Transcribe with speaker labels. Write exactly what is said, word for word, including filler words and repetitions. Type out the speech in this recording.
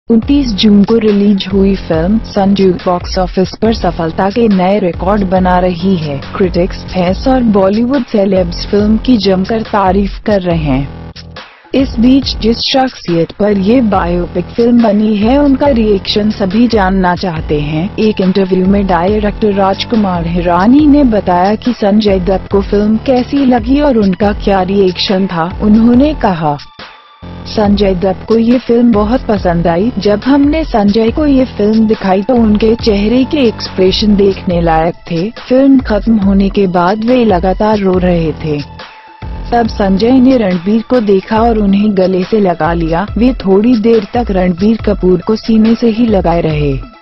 Speaker 1: उनतीस जून को रिलीज हुई फिल्म संजू बॉक्स ऑफिस पर सफलता के नए रिकॉर्ड बना रही है। क्रिटिक्स, फैंस और बॉलीवुड सेलेब्स फिल्म की जमकर तारीफ कर रहे हैं। इस बीच जिस शख्सियत पर ये बायोपिक फिल्म बनी है उनका रिएक्शन सभी जानना चाहते हैं। एक इंटरव्यू में डायरेक्टर राजकुमार हिरानी ने बताया कि संजय दत्त को फिल्म कैसी लगी और उनका क्या रिएक्शन था। उन्होंने कहा, संजय दत्त को ये फिल्म बहुत पसंद आई। जब हमने संजय को ये फिल्म दिखाई तो उनके चेहरे के एक्सप्रेशन देखने लायक थे। फिल्म खत्म होने के बाद वे लगातार रो रहे थे। तब संजय ने रणबीर को देखा और उन्हें गले से लगा लिया। वे थोड़ी देर तक रणबीर कपूर को सीने से ही लगाए रहे।